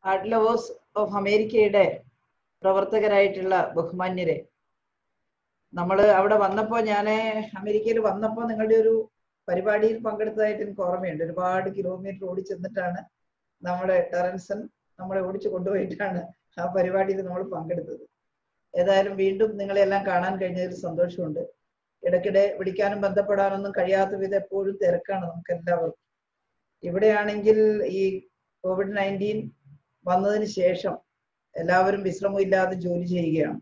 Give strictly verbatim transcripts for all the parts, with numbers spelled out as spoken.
Art lovers of അമേരിക്കയുടെ പ്രവർത്തകരായിട്ടുള്ള ബഹുമാന്യരെ, നമ്മൾ അവിടെ വന്നപ്പോൾ, ഞാൻ അമേരിക്കയിൽ വന്നപ്പോൾ നിങ്ങളുടെ ഒരു പരിപാടിയിൽ പങ്കെടുത്തതായിട്ട് എനിക്ക് ഓർമ്മയുണ്ട്. ഒരുപാട് കിലോമീറ്റർ ഓടിച്ചെന്നിട്ടാണ് നമ്മുടെ ടെറൻസൺ നമ്മളെ ഓടിച്ചു കൊണ്ടുപോയിട്ടാണ് ആ പരിപാടിയിൽ നമ്മൾ പങ്കെടുത്തത്. ഏതായാലും വീണ്ടും നിങ്ങളെല്ലാം കാണാൻ കഴിഞ്ഞതിൽ സന്തോഷമുണ്ട്. ഇടയ്ക്കിടെ വിളിക്കാനും ബന്ധപ്പെടാനൊന്നും കഴിയാത്ത വിധം എപ്പോഴും തിരക്കാണ് നമുക്ക് എല്ലാവർക്കും. ഇവിടെയാണെങ്കിൽ ഈ കോവിഡ് നയൻറ്റീൻ വന്നതിന് ശേഷം എല്ലാവരും വിശ്രമമില്ലാതെ ജോലി ചെയ്യുകയാണ്.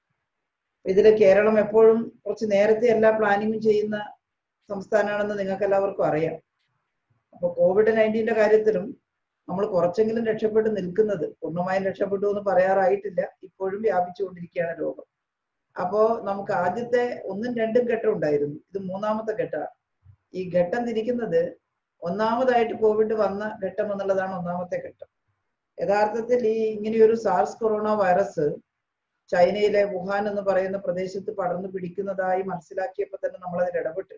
ഇതിൽ കേരളം എപ്പോഴും കുറച്ച് നേരത്തെ എല്ലാ പ്ലാനിങ്ങും ചെയ്യുന്ന സംസ്ഥാനമാണെന്ന് നിങ്ങൾക്ക് എല്ലാവർക്കും അറിയാം. അപ്പോൾ കോവിഡ് നയൻറ്റീൻ്റെ കാര്യത്തിലും നമ്മൾ കുറച്ചെങ്കിലും രക്ഷപ്പെട്ട് നിൽക്കുന്നത്, പൂർണ്ണമായും രക്ഷപ്പെട്ടു എന്ന് പറയാറായിട്ടില്ല, ഇപ്പോഴും വ്യാപിച്ചുകൊണ്ടിരിക്കുകയാണ് രോഗം. അപ്പോൾ നമുക്ക് ആദ്യത്തെ ഒന്നും രണ്ടും ഘട്ടം ഉണ്ടായിരുന്നു, ഇത് മൂന്നാമത്തെ ഘട്ടമാണ്. ഈ ഘട്ടം തിരിക്കുന്നത് ഒന്നാമതായിട്ട് കോവിഡ് വന്ന ഘട്ടം എന്നുള്ളതാണ് ഒന്നാമത്തെ ഘട്ടം. യഥാർത്ഥത്തിൽ ഈ ഇങ്ങനെയൊരു സാർസ് കൊറോണ വൈറസ് ചൈനയിലെ വുഹാൻ എന്ന് പറയുന്ന പ്രദേശത്ത് പടർന്നു പിടിക്കുന്നതായി മനസ്സിലാക്കിയപ്പോൾ തന്നെ നമ്മളതിൽ ഇടപെട്ടു.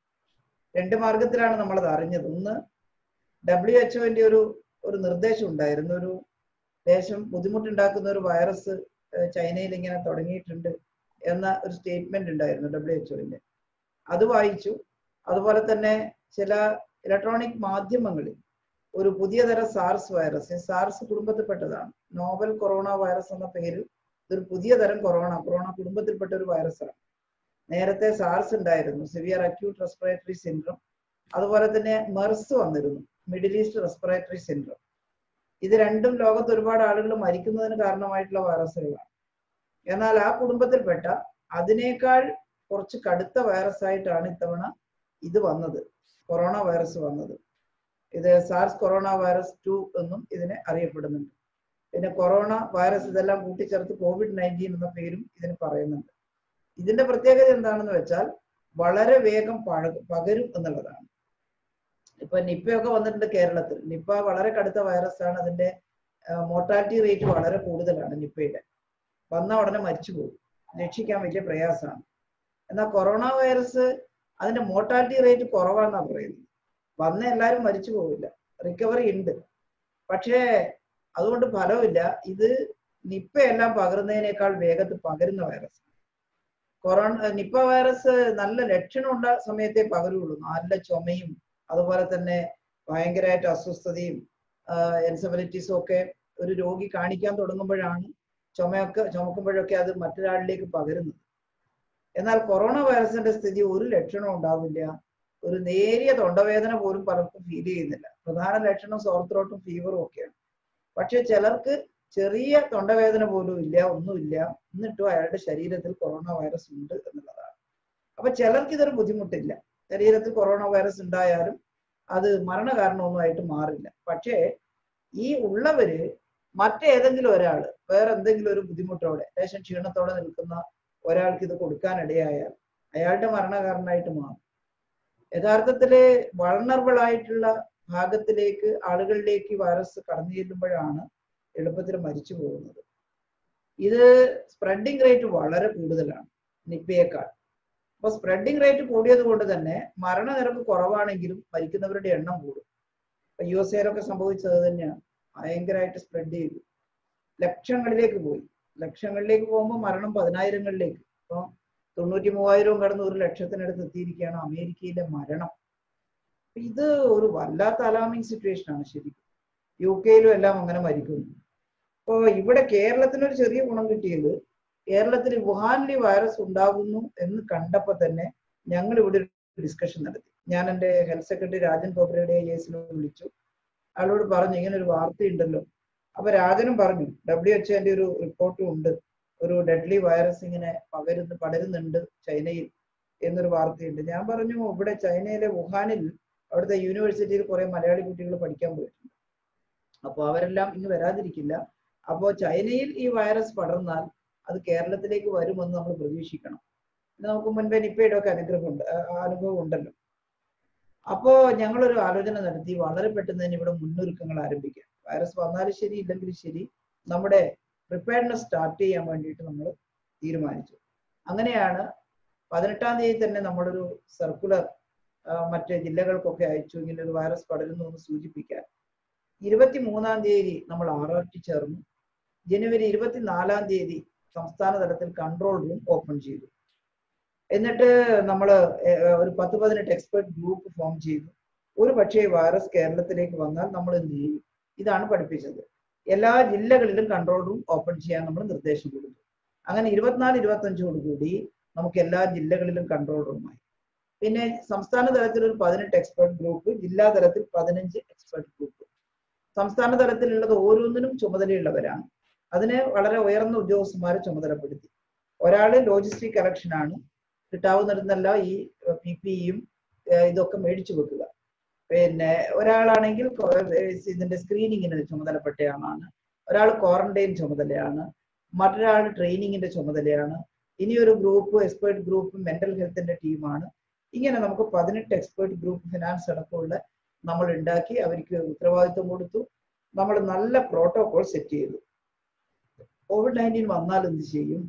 രണ്ട് മാർഗത്തിലാണ് നമ്മളത് അറിഞ്ഞത്. ഒന്ന്, ഡബ്ല്യു എച്ച് ഒന്റെ ഒരു ഒരു നിർദ്ദേശം ഉണ്ടായിരുന്നു, ഒരു ദേശം ബുദ്ധിമുട്ടുണ്ടാക്കുന്ന ഒരു വൈറസ് ചൈനയിൽ ഇങ്ങനെ തുടങ്ങിയിട്ടുണ്ട് എന്ന ഒരു സ്റ്റേറ്റ്മെന്റ് ഉണ്ടായിരുന്നു ഡബ്ല്യു എച്ച് ഒന്റെ. അത് വായിച്ചു. അതുപോലെ തന്നെ ചില ഇലക്ട്രോണിക് മാധ്യമങ്ങളിൽ ഒരു പുതിയ തരം സാർസ് വൈറസ്, സാർസ് കുടുംബത്തിൽപ്പെട്ടതാണ്, നോവൽ കൊറോണ വൈറസ് എന്ന പേരിൽ ഇതൊരു പുതിയ തരം കൊറോണ, കൊറോണ കുടുംബത്തിൽപ്പെട്ട ഒരു വൈറസാണ്. നേരത്തെ സാർസ് ഉണ്ടായിരുന്നു, സിവിയർ അക്യൂട്ട് റെസ്പിറേറ്ററി സിൻഡ്രം. അതുപോലെ തന്നെ മെർസ് വന്നിരുന്നു, മിഡിൽ ഈസ്റ്റ് റെസ്പിറേറ്ററി സിൻഡ്രം. ഇത് രണ്ടും ലോകത്ത് ഒരുപാട് ആളുകൾ മരിക്കുന്നതിന് കാരണമായിട്ടുള്ള വൈറസുകളാണ്. എന്നാൽ ആ കുടുംബത്തിൽപ്പെട്ട അതിനേക്കാൾ കുറച്ച് കടുത്ത വൈറസ് ആയിട്ടാണ് ഇത്തവണ ഇത് വന്നത്, കൊറോണ വൈറസ് വന്നത്. ഇത് സാർസ് കൊറോണ വൈറസ് ടു എന്നും ഇതിനെ അറിയപ്പെടുന്നുണ്ട്. പിന്നെ കൊറോണ വൈറസ് ഇതെല്ലാം കൂട്ടിച്ചേർത്ത് കോവിഡ് നയൻറ്റീൻ എന്ന പേരും ഇതിന് പറയുന്നുണ്ട്. ഇതിന്റെ പ്രത്യേകത എന്താണെന്ന് വെച്ചാൽ വളരെ വേഗം പഴ പകരും എന്നുള്ളതാണ്. ഇപ്പൊ നിപ്പയൊക്കെ വന്നിട്ടുണ്ട് കേരളത്തിൽ. നിപ്പ വളരെ കടുത്ത വൈറസ് ആണ്, അതിന്റെ മോർട്ടാലിറ്റി റേറ്റ് വളരെ കൂടുതലാണ്. നിപ്പയുടെ വന്ന ഉടനെ മരിച്ചു പോകും, രക്ഷിക്കാൻ വലിയ പ്രയാസമാണ്. എന്നാൽ കൊറോണ വൈറസ് അതിന്റെ മോർട്ടാലിറ്റി റേറ്റ് കുറവാണെന്നാണ് പറയുന്നത്. വന്ന എല്ലാവരും മരിച്ചു പോവില്ല, റിക്കവറി ഉണ്ട്. പക്ഷേ അതുകൊണ്ട് ഫലമില്ല. ഇത് നിപ്പ എല്ലാം പകരുന്നതിനേക്കാൾ വേഗത്തിൽ പകരുന്ന വൈറസ്. കൊറോണ നിപ്പ വൈറസ് നല്ല ലക്ഷണമുണ്ട സമയത്തേ പകരുള്ളൂ. നല്ല ചുമയും അതുപോലെ തന്നെ ഭയങ്കരമായിട്ട് അസ്വസ്ഥതയും എൻസെഫലൈറ്റിസും ഒക്കെ ഒരു രോഗി കാണിക്കാൻ തുടങ്ങുമ്പോഴാണ്, ചുമയൊക്കെ ചുമക്കുമ്പോഴൊക്കെ അത് മറ്റൊരാളിലേക്ക് പകരുന്നത്. എന്നാൽ കൊറോണ വൈറസിന്റെ സ്ഥിതി ഒരു ലക്ഷണവും ഉണ്ടാവില്ല. ഒരു നേരിയ തൊണ്ടവേദന പോലും പലർക്കും ഫീൽ ചെയ്യുന്നില്ല. പ്രധാന ലക്ഷണം സോർ ത്രോട്ടും ഫീവറും ഒക്കെയാണ്. പക്ഷെ ചിലർക്ക് ചെറിയ തൊണ്ടവേദന പോലും ഇല്ല, ഒന്നുമില്ല, എന്നിട്ടും അയാളുടെ ശരീരത്തിൽ കൊറോണ വൈറസ് ഉണ്ട് എന്നുള്ളതാണ്. അപ്പൊ ചിലർക്ക് ഇതൊരു ബുദ്ധിമുട്ടില്ല. ശരീരത്തിൽ കൊറോണ വൈറസ് ഉണ്ടായാലും അത് മരണകാരണമൊന്നുമായിട്ട് മാറില്ല. പക്ഷേ ഈ ഉള്ളവര് മറ്റേതെങ്കിലും ഒരാൾ വേറെ എന്തെങ്കിലും ഒരു ബുദ്ധിമുട്ടോടെ, ലേശം ക്ഷീണത്തോടെ നിൽക്കുന്ന ഒരാൾക്ക് ഇത് കൊടുക്കാനിടയായാൽ അയാളുടെ മരണകാരണമായിട്ട് മാറും. യഥാർത്ഥത്തില് വൾണറബിൾ ആയിട്ടുള്ള ഭാഗത്തിലേക്ക് ആളുകളിലേക്ക് വൈറസ് കടന്നു ചെല്ലുമ്പോഴാണ് എളുപ്പത്തിൽ മരിച്ചു പോകുന്നത്. ഇത് സ്പ്രെഡിങ് റേറ്റ് വളരെ കൂടുതലാണ് നിപ്പയേക്കാൾ. അപ്പൊ സ്പ്രെഡിങ് റേറ്റ് കൂടിയത് കൊണ്ട് തന്നെ മരണനിരക്ക് കുറവാണെങ്കിലും മരിക്കുന്നവരുടെ എണ്ണം കൂടും. ഇപ്പൊ യു എസ് എയിലൊക്കെ സംഭവിച്ചത് തന്നെയാണ്. ഭയങ്കരമായിട്ട് സ്പ്രെഡ് ചെയ്തു, ലക്ഷങ്ങളിലേക്ക് പോയി. ലക്ഷങ്ങളിലേക്ക് പോകുമ്പോൾ മരണം പതിനായിരങ്ങളിലേക്ക്. ഇപ്പൊ തൊണ്ണൂറ്റി മൂവായിരവും കടന്ന് ഒരു ലക്ഷത്തിനടുത്ത് എത്തിയിരിക്കുകയാണ് അമേരിക്കയിലെ മരണം. ഇത് ഒരു വല്ലാത്ത അലാമിങ് സിറ്റുവേഷൻ ആണ് ശരിക്കും. യു കെയിലും എല്ലാം അങ്ങനെ മരിക്കുന്നു. അപ്പോൾ ഇവിടെ കേരളത്തിനൊരു ചെറിയ ഗുണം കിട്ടിയത്, കേരളത്തിൽ വുഹാനിൽ വൈറസ് ഉണ്ടാകുന്നു എന്ന് കണ്ടപ്പോൾ തന്നെ ഞങ്ങൾ ഇവിടെ ഒരു ഡിസ്കഷൻ നടത്തി. ഞാൻ എൻ്റെ ഹെൽത്ത് സെക്രട്ടറി രാജൻ കോബ്രയുടെ കേസിൽ വിളിച്ചു. അയാളോട് പറഞ്ഞു ഇങ്ങനെ ഒരു വാർത്തയുണ്ടല്ലോ. അപ്പൊ രാജനും പറഞ്ഞു ഡബ്ല്യു എച്ച് ഒന്റെ ഒരു റിപ്പോർട്ടും ഉണ്ട്, ഒരു ഡെഡ്ലി വൈറസ് ഇങ്ങനെ പകരുന്നു പടരുന്നുണ്ട് ചൈനയിൽ എന്നൊരു വാർത്തയുണ്ട്. ഞാൻ പറഞ്ഞു ഇവിടെ ചൈനയിലെ വുഹാനിൽ അവിടുത്തെ യൂണിവേഴ്സിറ്റിയിൽ കുറെ മലയാളി കുട്ടികൾ പഠിക്കാൻ പോയിട്ടുണ്ട്. അപ്പോൾ അവരെല്ലാം ഇന്ന് വരാതിരിക്കില്ല. അപ്പോൾ ചൈനയിൽ ഈ വൈറസ് പടർന്നാൽ അത് കേരളത്തിലേക്ക് വരുമെന്ന് നമ്മൾ പ്രതീക്ഷിക്കണം. നമുക്ക് മുൻപേ നിപ്പയുടെ ഒക്കെ അനുഗ്രഹം ഉണ്ട്, അനുഭവം ഉണ്ടല്ലോ. അപ്പോ ഞങ്ങളൊരു ആലോചന നടത്തി, വളരെ പെട്ടെന്ന് തന്നെ ഇവിടെ മുന്നൊരുക്കങ്ങൾ ആരംഭിക്കാം. വൈറസ് വന്നാലും ശരി ഇല്ലെങ്കിലും ശരി നമ്മുടെ പ്രിപ്പയർനെസ് സ്റ്റാർട്ട് ചെയ്യാൻ വേണ്ടിയിട്ട് നമ്മൾ തീരുമാനിച്ചു. അങ്ങനെയാണ് പതിനെട്ടാം തീയതി തന്നെ നമ്മളൊരു സർക്കുലർ മറ്റ് ജില്ലകൾക്കൊക്കെ അയച്ചു, ഇങ്ങനെ ഒരു വൈറസ് പടരുന്നു എന്ന് സൂചിപ്പിക്കാൻ. ഇരുപത്തി മൂന്നാം തീയതി നമ്മൾ ആർ ആർ ടി ചേർന്നു. ജനുവരി ഇരുപത്തിനാലാം തീയതി സംസ്ഥാന തലത്തിൽ കൺട്രോൾ റൂം ഓപ്പൺ ചെയ്തു. എന്നിട്ട് നമ്മൾ ഒരു പത്ത് പതിനെട്ട് എക്സ്പെർട്ട് ഗ്രൂപ്പ് ഫോം ചെയ്തു. ഒരു പക്ഷേ വൈറസ് കേരളത്തിലേക്ക് വന്നാൽ നമ്മൾ എന്ത് ചെയ്യും? ഇതാണ് പഠിപ്പിച്ചത്. എല്ലാ ജില്ലകളിലും കൺട്രോൾ റൂം ഓപ്പൺ ചെയ്യാൻ നമ്മൾ നിർദ്ദേശം കൊടുത്തു. അങ്ങനെ ഇരുപത്തിനാല് ഇരുപത്തി അഞ്ചോടുകൂടി നമുക്ക് എല്ലാ ജില്ലകളിലും കൺട്രോൾ റൂമായി. പിന്നെ സംസ്ഥാന തലത്തിൽ ഒരു പതിനെട്ട് എക്സ്പെർട്ട് ഗ്രൂപ്പ്, ജില്ലാ തലത്തിൽ പതിനഞ്ച് എക്സ്പെർട്ട് ഗ്രൂപ്പ്. സംസ്ഥാന തലത്തിലുള്ളത് ഓരോന്നിനും ചുമതലയുള്ളവരാണ്. അതിന് വളരെ ഉയർന്ന ഉദ്യോഗസ്ഥന്മാരെ ചുമതലപ്പെടുത്തി. ഒരാള് ലോജിസ്റ്റിക് കളക്ഷനാണ്, കിട്ടാവുന്നിടത്തെല്ലാം ഈ പി പി ഇയും ഇതൊക്കെ മേടിച്ചു വെക്കുക. പിന്നെ ഒരാളാണെങ്കിൽ ഇതിന്റെ സ്ക്രീനിങ്ങിന് ചുമതലപ്പെട്ടയാളാണ്, ഒരാൾ ക്വാറന്റൈൻ ചുമതലയാണ്, മറ്റൊരാൾ ട്രെയിനിങ്ങിന്റെ ചുമതലയാണ്. ഇനിയൊരു ഗ്രൂപ്പ് എക്സ്പേർട്ട് ഗ്രൂപ്പ് മെന്റൽ ഹെൽത്തിന്റെ ടീമാണ്. ഇങ്ങനെ നമുക്ക് പതിനെട്ട് എക്സ്പേർട്ട് ഗ്രൂപ്പ് ഫിനാൻസ് അടക്കമുള്ള നമ്മൾ ഉണ്ടാക്കി അവർക്ക് ഉത്തരവാദിത്വം കൊടുത്തു. നമ്മൾ നല്ല പ്രോട്ടോകോൾ സെറ്റ് ചെയ്തു. കോവിഡ് നയൻറ്റീൻ വന്നാൽ എന്ത് ചെയ്യും?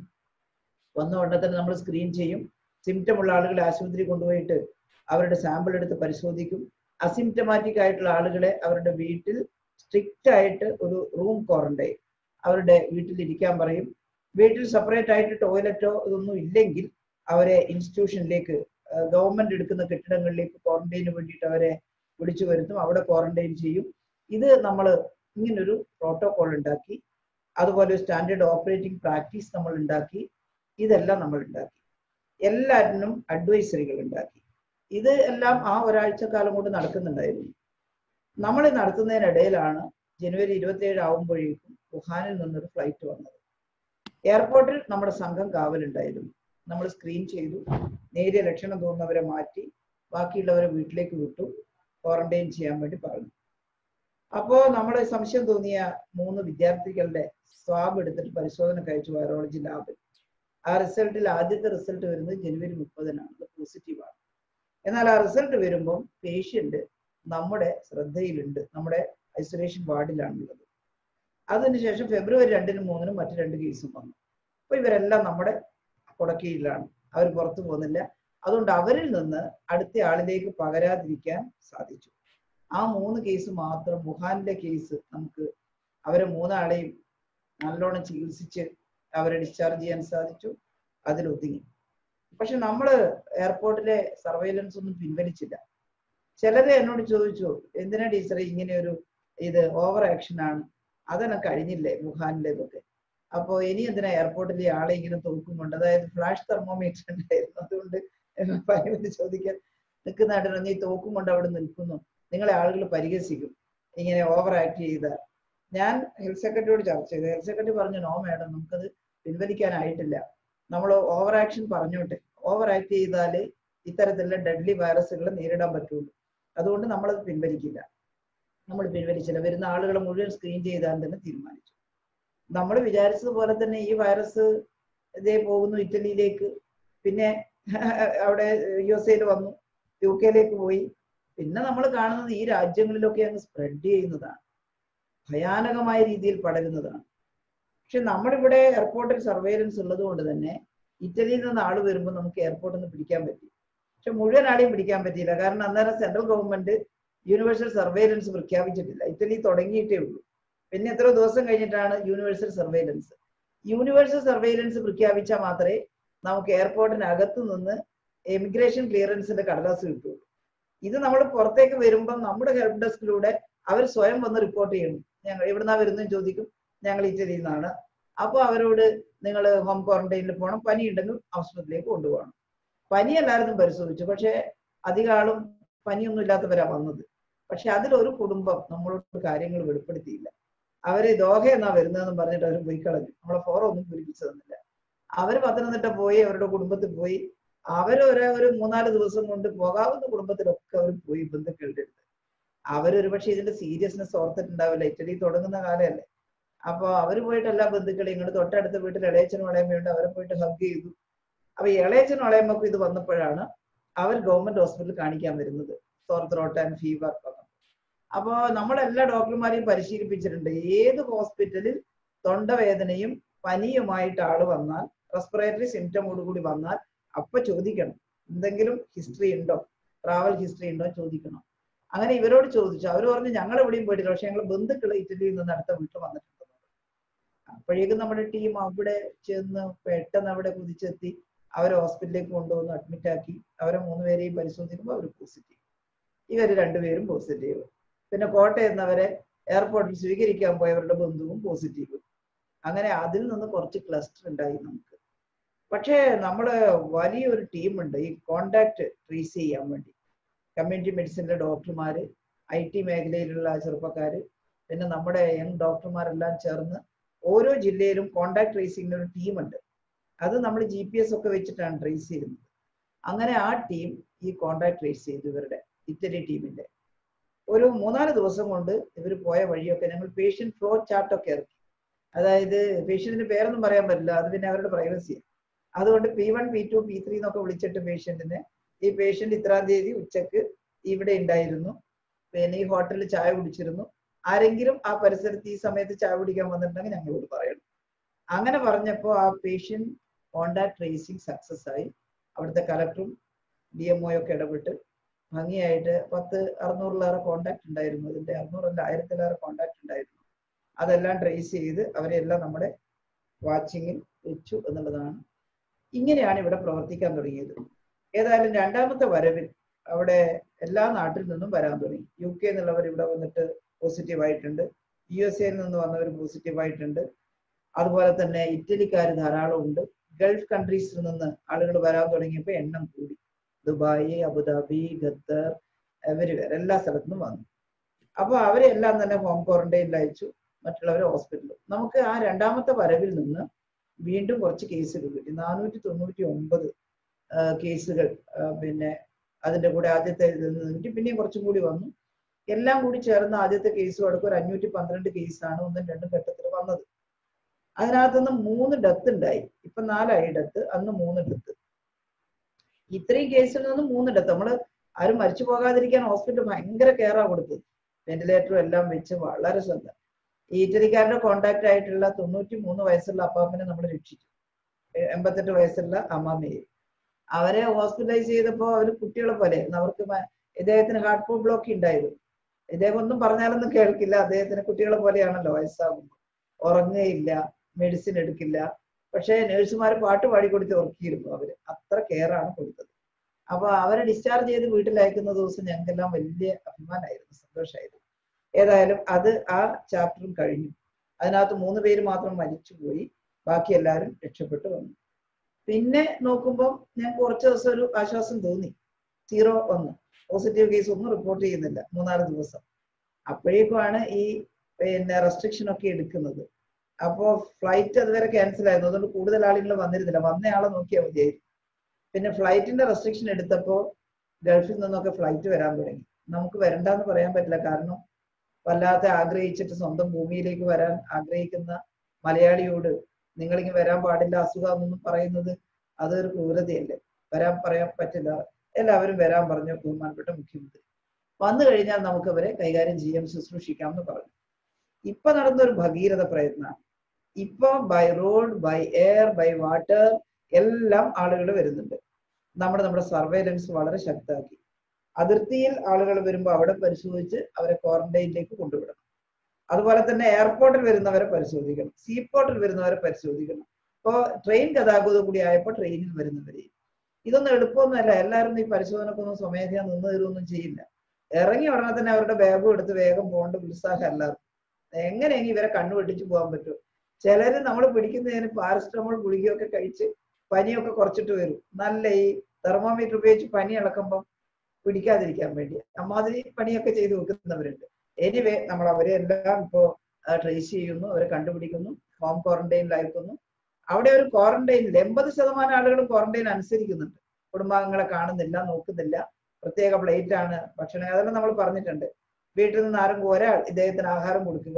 വന്ന ഉടനെ തന്നെ നമ്മൾ സ്ക്രീൻ ചെയ്യും. സിംറ്റം ഉള്ള ആളുകളെ ആശുപത്രി കൊണ്ടുപോയിട്ട് അവരുടെ സാമ്പിൾ എടുത്ത് പരിശോധിക്കും. അസിംറ്റമാറ്റിക് ആയിട്ടുള്ള ആളുകളെ അവരുടെ വീട്ടിൽ സ്ട്രിക്റ്റ് ആയിട്ട് ഒരു റൂം ക്വാറന്റൈൻ അവരുടെ വീട്ടിൽ ഇരിക്കാൻ പറയും. വീട്ടിൽ സെപ്പറേറ്റ് ആയിട്ട് ടോയ്ലറ്റോ ഇതൊന്നും ഇല്ലെങ്കിൽ അവരെ ഇൻസ്റ്റിറ്റ്യൂഷനിലേക്ക്, ഗവൺമെന്റ് എടുക്കുന്ന കെട്ടിടങ്ങളിലേക്ക് ക്വാറന്റൈന് വേണ്ടിയിട്ട് അവരെ വിളിച്ചു വരുത്തും. അവിടെ ക്വാറന്റൈൻ ചെയ്യും. ഇത് നമ്മൾ ഇങ്ങനൊരു പ്രോട്ടോകോൾ ഉണ്ടാക്കി. അതുപോലെ സ്റ്റാൻഡേർഡ് ഓപ്പറേറ്റിംഗ് പ്രാക്ടീസ് നമ്മൾ ഉണ്ടാക്കി. ഇതെല്ലാം നമ്മൾ ഉണ്ടാക്കി. എല്ലാറ്റിനും അഡ്വൈസറികൾ ഉണ്ടാക്കി. ഇത് എല്ലാം ആ ഒരാഴ്ച കാലം കൊണ്ട് നടക്കുന്നുണ്ടായിരുന്നു. നമ്മൾ നടത്തുന്നതിനിടയിലാണ് ജനുവരി ഇരുപത്തി ഏഴ് ആവുമ്പോഴേക്കും വുഹാനിൽ നിന്നൊരു ഫ്ലൈറ്റ് വന്നത്. എയർപോർട്ടിൽ നമ്മുടെ സംഘം കാവലുണ്ടായിരുന്നു. നമ്മൾ സ്ക്രീൻ ചെയ്തു. നേരിയ ലക്ഷണം തോന്നുന്നവരെ മാറ്റി ബാക്കിയുള്ളവരെ വീട്ടിലേക്ക് വിട്ടു. ക്വാറന്റൈൻ ചെയ്യാൻ വേണ്ടി പറഞ്ഞു. അപ്പോൾ നമ്മളെ സംശയം തോന്നിയ മൂന്ന് വിദ്യാർത്ഥികളുടെ സ്വാബ് എടുത്തിട്ട് പരിശോധന കഴിച്ചു വൈറോളജി ലാബിൽ. ആ റിസൾട്ടിൽ ആദ്യത്തെ റിസൾട്ട് വരുന്നത് ജനുവരി മുപ്പതിനാണ്. അത് പോസിറ്റീവാണ്. എന്നാൽ ആ റിസൾട്ട് വരുമ്പം പേഷ്യന്റ് നമ്മുടെ ശ്രദ്ധയിലുണ്ട്, നമ്മുടെ ഐസൊലേഷൻ വാർഡിലാണുള്ളത്. അതിനുശേഷം ഫെബ്രുവരി രണ്ടിനും മൂന്നിനും മറ്റു രണ്ട് കേസും വന്നു. അപ്പൊ ഇവരെല്ലാം നമ്മുടെ കുടക്കീഴിലാണ്, അവർ പുറത്തു പോകുന്നില്ല. അതുകൊണ്ട് അവരിൽ നിന്ന് അടുത്ത ആളിലേക്ക് പകരാതിരിക്കാൻ സാധിച്ചു. ആ മൂന്ന് കേസ് മാത്രം, വുഹാനിലെ കേസ് നമുക്ക് അവരെ മൂന്നാളെയും നല്ലോണം ചികിത്സിച്ച് അവരെ ഡിസ്ചാർജ് ചെയ്യാൻ സാധിച്ചു. അതിലൊതുങ്ങി. പക്ഷെ നമ്മൾ എയർപോർട്ടിലെ സർവൈലൻസ് ഒന്നും പിൻവലിച്ചില്ല. ചിലര് എന്നോട് ചോദിച്ചു, എന്തിനാ ടീച്ചറെ ഇങ്ങനെ ഒരു ഇത് ഓവർ ആക്ഷൻ ആണ്, അതെനിക്ക് കഴിഞ്ഞില്ലേ വുഹാനിലേതൊക്കെ, അപ്പോൾ ഇനി എന്തിനാ എയർപോർട്ടിലെ ആളെ ഇങ്ങനെ തോക്കുമുണ്ട്, അതായത് ഫ്ലാഷ് തെർമോമീറ്റർ ഉണ്ടായിരുന്നു, അതുകൊണ്ട് പൈലറ്റ് ചോദിക്കാൻ നിൽക്കുന്നതായിട്ട് നീ തോക്കും കൊണ്ട് അവിടെ നിൽക്കുന്നു, നിങ്ങളെ ആളുകൾ പരിഹസിക്കും ഇങ്ങനെ ഓവർ ആക്ട് ചെയ്താൽ. ഞാൻ ഹെൽത്ത് സെക്രട്ടറിയോട് ചർച്ച ചെയ്തു. ഹെൽത്ത് സെക്രട്ടറി പറഞ്ഞു, നോ മാഡം, നമുക്കത് പിൻവലിക്കാനായിട്ടില്ല. നമ്മൾ ഓവർ ആക്ഷൻ പറഞ്ഞോട്ടെ, ഓവർ ആക്ട് ചെയ്താൽ ഇത്തരത്തിലുള്ള ഡെഡ്ലി വൈറസുകൾ നേരിടാൻ പറ്റുള്ളൂ. അതുകൊണ്ട് നമ്മളത് പിൻവലിക്കില്ല. നമ്മൾ പിൻവലിച്ചില്ല. വരുന്ന ആളുകളെ മുഴുവൻ സ്ക്രീൻ ചെയ്താൽ തന്നെ തീരുമാനിച്ചു. നമ്മൾ വിചാരിച്ചതുപോലെ തന്നെ ഈ വൈറസ് ഇതേ പോകുന്നു ഇറ്റലിയിലേക്ക്, പിന്നെ അവിടെ യു എസ് എയിൽ വന്നു, യു കെയിലേക്ക് പോയി. പിന്നെ നമ്മൾ കാണുന്നത് ഈ രാജ്യങ്ങളിലൊക്കെ അങ്ങ് സ്പ്രെഡ് ചെയ്യുന്നതാണ്, ഭയാനകമായ രീതിയിൽ പടരുന്നതാണ്. പക്ഷെ നമ്മളിവിടെ എയർപോർട്ടിൽ സർവൈലൻസ് ഉള്ളത് കൊണ്ട് തന്നെ ഇറ്റലിയിൽ നിന്ന് ആള് വരുമ്പോൾ നമുക്ക് എയർപോർട്ടിൽ നിന്ന് പിടിക്കാൻ പറ്റി. പക്ഷെ മുഴുവൻ ആളെയും പിടിക്കാൻ പറ്റിയില്ല. കാരണം അന്നേരം സെൻട്രൽ ഗവൺമെന്റ് യൂണിവേഴ്സൽ സർവൈലൻസ് പ്രഖ്യാപിച്ചിട്ടില്ല. ഇറ്റലി തുടങ്ങിയിട്ടേ ഉള്ളൂ. പിന്നെ എത്ര ദിവസം കഴിഞ്ഞിട്ടാണ് യൂണിവേഴ്സൽ സർവൈലൻസ്. യൂണിവേഴ്സൽ സർവൈലൻസ് പ്രഖ്യാപിച്ചാൽ മാത്രമേ നമുക്ക് എയർപോർട്ടിനകത്ത് നിന്ന് എമിഗ്രേഷൻ ക്ലിയറൻസിന്റെ കടലാസ് കിട്ടുള്ളൂ. ഇത് നമ്മൾ പുറത്തേക്ക് വരുമ്പം നമ്മുടെ ഹെൽപ്പ് ഡെസ്കിലൂടെ അവർ സ്വയം വന്ന് റിപ്പോർട്ട് ചെയ്യണം. ഞങ്ങൾ എവിടുന്നാ വരുന്നതെന്ന് ചോദിക്കും. ഞങ്ങൾ ഇറ്റലിയിൽ നിന്നാണ്. അപ്പോൾ അവരോട് നിങ്ങൾ ഹോം ക്വാറന്റൈനിൽ പോകണം, പനി ഉണ്ടെങ്കിൽ ആശുപത്രിയിലേക്ക് കൊണ്ടുപോകണം. പനി എല്ലാവരും പരിശോധിച്ചു. പക്ഷെ അധികം ആളും പനിയൊന്നും ഇല്ലാത്തവരാ വന്നത്. പക്ഷെ അതിലൊരു കുടുംബം നമ്മളോട് കാര്യങ്ങൾ വെളിപ്പെടുത്തിയില്ല. അവര് ദോഹ എന്നാ വരുന്നതെന്ന് പറഞ്ഞിട്ട് അവർ പോയി കളഞ്ഞു. നമ്മളെ ഫോറം ഒന്നും പൂരിപ്പിച്ചു തന്നില്ല. അവർ പത്തനംതിട്ട പോയി, അവരുടെ കുടുംബത്തിൽ പോയി. അവരൊരു ഒരു മൂന്നാല് ദിവസം കൊണ്ട് പോകാവുന്ന കുടുംബത്തിലൊക്കെ അവർ പോയി, ബന്ധുക്കളുടെ അടുത്ത്. അവരൊരു പക്ഷെ ഇതിന്റെ സീരിയസ്നെസ് ഓർത്തിട്ടുണ്ടാവില്ല. ഇറ്റലി തുടങ്ങുന്ന കാലമല്ലേ. അപ്പൊ അവര് പോയിട്ട് എല്ലാ ബന്ധുക്കളെയും ഇങ്ങോട്ട് തൊട്ടടുത്ത വീട്ടിൽ ഇളയച്ചനും ഇളയമ്മയുണ്ട്, അവരെ പോയിട്ട് ഹഗ് ചെയ്തു. അപ്പൊ ഇളയച്ചനും ഇളയമ്മക്കും ഇത് വന്നപ്പോഴാണ് അവർ ഗവൺമെന്റ് ഹോസ്പിറ്റലിൽ കാണിക്കാൻ വരുന്നത്. സോർ ത്രോട്ട് ആൻഡ് ഫീവർ വന്നു. അപ്പോൾ നമ്മളെല്ലാ ഡോക്ടർമാരെയും പരിശീലിപ്പിച്ചിട്ടുണ്ട്. ഏത് ഹോസ്പിറ്റലിൽ തൊണ്ടവേദനയും പനിയുമായിട്ട് ആള് വന്നാൽ, റെസ്പിറേറ്ററി സിംറ്റമോടുകൂടി വന്നാൽ അപ്പൊ ചോദിക്കണം, എന്തെങ്കിലും ഹിസ്റ്ററി ഉണ്ടോ, ട്രാവൽ ഹിസ്റ്ററി ഉണ്ടോ ചോദിക്കണം. അങ്ങനെ ഇവരോട് ചോദിച്ചു. അവർ പറഞ്ഞു ഞങ്ങൾ എവിടെയും പോയിട്ടില്ല, പക്ഷെ ഞങ്ങൾ ബന്ധുക്കൾ ഇറ്റലിയിൽ നിന്ന് അടുത്ത വീട്ടിൽ വന്നിട്ടുണ്ട്. അപ്പോഴേക്കും നമ്മുടെ ടീം അവിടെ ചെന്ന് പെട്ടെന്ന് അവിടെ കുതിച്ചെത്തി അവരെ ഹോസ്പിറ്റലിലേക്ക് കൊണ്ടുവന്ന് അഡ്മിറ്റ് ആക്കി. അവരെ മൂന്നുപേരെയും പരിശോധിക്കുമ്പോൾ അവർ പോസിറ്റീവ്, ഇവർ രണ്ടുപേരും പോസിറ്റീവ്. പിന്നെ കോട്ടയം എന്നവരെ എയർപോർട്ടിൽ സ്വീകരിക്കാൻ പോയവരുടെ ബന്ധുവും പോസിറ്റീവ്. അങ്ങനെ അതിൽ നിന്ന് കുറച്ച് ക്ലസ്റ്റർ ഉണ്ടായി നമുക്ക്. പക്ഷേ നമ്മള് വലിയൊരു ടീമുണ്ട് ഈ കോണ്ടാക്ട് ട്രേസ് ചെയ്യാൻ വേണ്ടി. കമ്മ്യൂണിറ്റി മെഡിസിൻ്റെ ഡോക്ടർമാര്, ഐ ടി മേഖലയിലുള്ള ചെറുപ്പക്കാര്, പിന്നെ നമ്മുടെ യങ് ഡോക്ടർമാരെല്ലാം ചേർന്ന് ഓരോ ജില്ലയിലും കോണ്ടാക്ട് ട്രേസിങ്ങിന് ഒരു ടീമുണ്ട്. അത് നമ്മൾ ജി പി എസ് ഒക്കെ വെച്ചിട്ടാണ് ട്രേസ് ചെയ്യുന്നത്. അങ്ങനെ ആ ടീം ഈ കോണ്ടാക്ട് ട്രേസ് ചെയ്തു. ഇവരുടെ ഇറ്റലി ടീമിന്റെ ഒരു മൂന്നാല് ദിവസം കൊണ്ട് ഇവർ പോയ വഴിയൊക്കെ ഞങ്ങൾ പേഷ്യന്റ് ഫ്ലോ ചാർട്ടൊക്കെ ഇറക്കി. അതായത് പേഷ്യന്റിന്റെ പേരൊന്നും പറയാൻ പറ്റില്ല, അത് പിന്നെ അവരുടെ പ്രൈവസിയാണ്. അതുകൊണ്ട് P one P two P three എന്നൊക്കെ വിളിച്ചിട്ട് പേഷ്യന്റിനെ, ഈ പേഷ്യന്റ് ഇത്രാം തീയതി ഉച്ചക്ക് ഇവിടെ ഉണ്ടായിരുന്നു, പിന്നെ ഈ ഹോട്ടലിൽ ചായ കുടിച്ചിരുന്നു, ആരെങ്കിലും ആ പരിസരത്ത് ഈ സമയത്ത് ചായ കുടിക്കാൻ വന്നിട്ടുണ്ടെങ്കിൽ ഞങ്ങളോട് പറയണം. അങ്ങനെ പറഞ്ഞപ്പോൾ ആ പേഷ്യന്റ് കോണ്ടാക്ട് ട്രേസിങ് സക്സസ് ആയി. അവിടുത്തെ കലക്ടറും ഡി എം ഒ ഒക്കെ ഇടപെട്ട് ഭംഗിയായിട്ട് പത്ത് അറുന്നൂറിലേറെ കോണ്ടാക്ട് ഉണ്ടായിരുന്നു. അതിന്റെ അറുന്നൂറല്ല ആയിരത്തിലേറെ കോണ്ടാക്ട് ഉണ്ടായിരുന്നു. അതെല്ലാം ട്രേസ് ചെയ്ത് അവരെല്ലാം നമ്മുടെ വാച്ചിങ്ങിൽ വെച്ചു എന്നുള്ളതാണ്. ഇങ്ങനെയാണ് ഇവിടെ പ്രവർത്തിക്കാൻ തുടങ്ങിയത്. ഏതായാലും രണ്ടാമത്തെ വരവിൽ അവിടെ എല്ലാ നാട്ടിൽ നിന്നും വരാൻ തുടങ്ങി. യു കെ എന്നുള്ളവർ ഇവിടെ വന്നിട്ട് പോസിറ്റീവായിട്ടുണ്ട്, യു എസ് എയിൽ നിന്ന് വന്നവർ പോസിറ്റീവായിട്ടുണ്ട്, അതുപോലെ തന്നെ ഇറ്റലിക്കാർ ധാരാളം ഉണ്ട്. ഗൾഫ് കൺട്രീസിൽ നിന്ന് ആളുകൾ വരാൻ തുടങ്ങിയപ്പോൾ എണ്ണം കൂടി. ദുബായ്, അബുദാബി, ഖത്തർ, എവരിവെയർ എല്ലാ സ്ഥലത്തുനിന്നും വന്നു. അപ്പോൾ അവരെല്ലാം തന്നെ ഹോം ക്വാറന്റൈനിൽ അയച്ചു, മറ്റുള്ളവരെ ഹോസ്പിറ്റലിൽ. നമുക്ക് ആ രണ്ടാമത്തെ വരവിൽ നിന്ന് വീണ്ടും കുറച്ച് കേസുകൾ കിട്ടി. നാനൂറ്റി തൊണ്ണൂറ്റി ഒമ്പത് കേസുകൾ, പിന്നെ അതിൻ്റെ കൂടെ ആദ്യത്തെ കിട്ടി, പിന്നെയും കുറച്ചും കൂടി വന്നു. എല്ലാം കൂടി ചേർന്ന് ആദ്യത്തെ കേസും അടക്കം ഒരു അഞ്ഞൂറ്റി പന്ത്രണ്ട് കേസാണ് ഒന്നും രണ്ടും ഘട്ടത്തിൽ വന്നത്. അതിനകത്തുനിന്ന് മൂന്ന് ഡെത്ത് ഉണ്ടായി. ഇപ്പൊ നാലായി ഡെത്ത്, അന്ന് മൂന്ന് ഡെത്ത്. ഇത്രയും കേസിൽ നിന്ന് മൂന്ന് ഡെത്ത്. നമ്മൾ ആരും മരിച്ചു പോകാതിരിക്കാൻ ഹോസ്പിറ്റൽ ഭയങ്കര കെയറാണ് കൊടുത്തത്. വെന്റിലേറ്ററും എല്ലാം വെച്ച് വളരെ ശ്രദ്ധ. ഈ ഇറ്റലിക്കാരുടെ കോണ്ടാക്ട് ആയിട്ടുള്ള തൊണ്ണൂറ്റി മൂന്ന് വയസ്സുള്ള അപ്പാപ്പനെ നമ്മൾ രക്ഷിച്ചു, എൺപത്തെട്ട് വയസ്സുള്ള അമ്മാമ്മയെ. അവരെ ഹോസ്പിറ്റലൈസ് ചെയ്തപ്പോൾ അവർ കുട്ടികളെ പോലെ, അവർക്ക് ഇദ്ദേഹത്തിന് ഹാർട്ട് ബ്ലോക്ക് ഉണ്ടായിരുന്നു. ഇദ്ദേഹം ഒന്നും പറഞ്ഞാലൊന്നും കേൾക്കില്ല. അദ്ദേഹത്തിന് കുട്ടികളെ പോലെയാണല്ലോ വയസ്സാകുമ്പോൾ. ഉറങ്ങുകയില്ല, മെഡിസിൻ എടുക്കില്ല. പക്ഷേ നേഴ്സുമാർ പാട്ട് പാടിക്കൊടുത്ത് ഉറക്കിയിരുന്നു. അവര് അത്ര കെയറാണ് കൊടുത്തത്. അപ്പൊ അവരെ ഡിസ്ചാർജ് ചെയ്ത് വീട്ടിലയക്കുന്ന ദിവസം ഞങ്ങൾക്കെല്ലാം വലിയ അഭിമാനമായിരുന്നു, സന്തോഷമായിരുന്നു. ഏതായാലും അത് ആ ചാപ്റ്ററും കഴിഞ്ഞു. അതിനകത്ത് മൂന്ന് പേര് മാത്രം മരിച്ചുപോയി, ബാക്കി എല്ലാവരും രക്ഷപ്പെട്ടു വന്നു. പിന്നെ നോക്കുമ്പോൾ ഞാൻ കുറച്ച് ദിവസം ഒരു ആശ്വാസം തോന്നി. സീറോ ഒന്ന് പോസിറ്റീവ് കേസ് ഒന്നും റിപ്പോർട്ട് ചെയ്യുന്നില്ല മൂന്നാല് ദിവസം. അപ്പോഴേക്കുമാണ് ഈ പിന്നെ റെസ്ട്രിക്ഷൻ ഒക്കെ എടുക്കുന്നത്. അപ്പോൾ ഫ്ലൈറ്റ് അതുവരെ ക്യാൻസൽ ആയിരുന്നു, അതുകൊണ്ട് കൂടുതൽ ആളുകൾ വന്നിരുന്നില്ല. വന്നയാളെ നോക്കിയാൽ മതിയായിരുന്നു. പിന്നെ ഫ്ലൈറ്റിന്റെ റെസ്ട്രിക്ഷൻ എടുത്തപ്പോൾ ഗൾഫിൽ നിന്നൊക്കെ ഫ്ലൈറ്റ് വരാൻ തുടങ്ങി. നമുക്ക് വരണ്ടെന്ന് പറയാൻ പറ്റില്ല, കാരണം വല്ലാതെ ആഗ്രഹിച്ചിട്ട് സ്വന്തം ഭൂമിയിലേക്ക് വരാൻ ആഗ്രഹിക്കുന്ന മലയാളിയോട് നിങ്ങളിങ്ങനെ വരാൻ പാടില്ല അസുഖമെന്നൊന്നും പറയുന്നത് അതൊരു ക്രൂരതയല്ലേ. വരാൻ പറയാൻ പറ്റില്ല. എല്ലാവരും വരാൻ പറഞ്ഞു. ബഹുമാനപ്പെട്ട മുഖ്യമന്ത്രി വന്നു കഴിഞ്ഞാൽ നമുക്ക് അവരെ കൈകാര്യം ചെയ്യാം, ശുശ്രൂഷിക്കാം എന്ന് പറഞ്ഞു. ഇപ്പൊ നടന്നൊരു ഭഗീരഥ പ്രയത്നമാണ്. ഇപ്പൊ by road, by air, by water എല്ലാം ആളുകൾ വരുന്നുണ്ട്. നമ്മുടെ നമ്മുടെ സർവൈലൻസ് വളരെ ശക്തമാക്കി. അതിർത്തിയിൽ ആളുകൾ വരുമ്പോൾ അവിടെ പരിശോധിച്ച് അവരെ ക്വാറന്റൈനിലേക്ക് കൊണ്ടുവിടണം. അതുപോലെ തന്നെ എയർപോർട്ടിൽ വരുന്നവരെ പരിശോധിക്കണം, സീപോർട്ടിൽ വരുന്നവരെ പരിശോധിക്കണം. ഇപ്പോൾ ട്രെയിൻ ഗതാഗതം കൂടി ആയപ്പോൾ ട്രെയിനിൽ വരുന്നവരെ. ഇതൊന്നും എളുപ്പമൊന്നുമല്ല. എല്ലാവരും ഈ പരിശോധനക്കൊന്നും സ്വമേധയാ നിന്ന് തരുമൊന്നും ചെയ്യില്ല. ഇറങ്ങി ഉടനെ തന്നെ അവരുടെ ബാഗും എടുത്ത് വേഗം പോകേണ്ട ഉത്സാഹം എല്ലാവർക്കും. എങ്ങനെയെങ്കിൽ ഇവരെ കണ്ണു വെട്ടിച്ച് പോകാൻ പറ്റും. ചിലര് നമ്മൾ പിടിക്കുന്നതിന് പാരസ്റ്റമോൾ ഗുളികയൊക്കെ കഴിച്ച് പനിയൊക്കെ കുറച്ചിട്ട് വരും. നല്ല ഈ തെർമോമീറ്റർ ഉപയോഗിച്ച് പനി ഇളക്കുമ്പം പിടിക്കാതിരിക്കാൻ വേണ്ടി അമ്മാതിരി പണിയൊക്കെ ചെയ്ത് വെക്കുന്നവരുണ്ട്. എനിവേ നമ്മൾ അവരെ എല്ലാം ഇപ്പോൾ ട്രേസ് ചെയ്യുന്നു, അവരെ കണ്ടുപിടിക്കുന്നു, ഹോം ക്വാറന്റൈനിൽ അയക്കുന്നു. അവിടെ ഒരു ക്വാറന്റൈനിൽ എൺപത് ശതമാനം ആളുകളും ക്വാറന്റൈൻ അനുസരിക്കുന്നുണ്ട്. കുടുംബാംഗങ്ങളെ കാണുന്നില്ല, നോക്കുന്നില്ല. പ്രത്യേക പ്ലേറ്റ് ആണ് ഭക്ഷണം. അതെല്ലാം നമ്മൾ പറഞ്ഞിട്ടുണ്ട്. വീട്ടിൽ നിന്ന് ആരും ഒരാൾ ഇദ്ദേഹത്തിന് ആഹാരം കൊടുക്കുക,